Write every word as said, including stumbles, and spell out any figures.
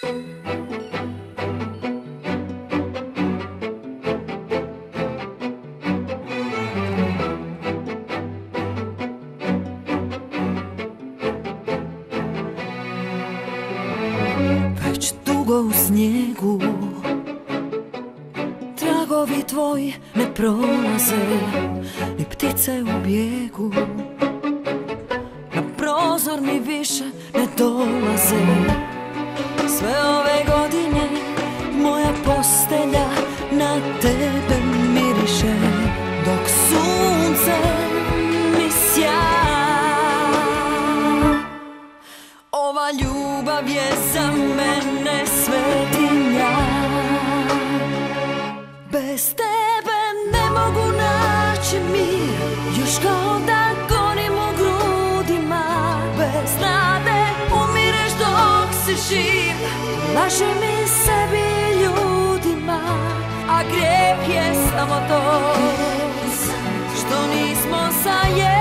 Već dugo u snijegu tragovi tvoji ne prolaze, ni ptice u bijegu na prozor mi više ne dolaze. Sve ove godine moja postelja na tebe miriše, dok sunce mi sja. Ova ljubav je za mene svetinja, bez tebe ne mogu naći mir, još kao da gorim u grudima. Bez nade umireš dok si živ, laže mi sebi i ljudima, a grijeh je samo to što nismo zajedno.